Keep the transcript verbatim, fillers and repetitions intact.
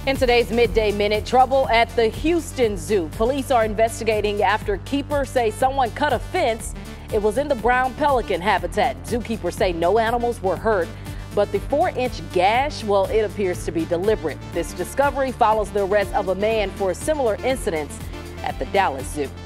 In today's Midday Minute, trouble at the Houston Zoo. Police are investigating after keepers say someone cut a fence. It was in the brown pelican habitat. Zookeepers say no animals were hurt, but the four-inch gash, well, it appears to be deliberate. This discovery follows the arrest of a man for similar incidents at the Dallas Zoo.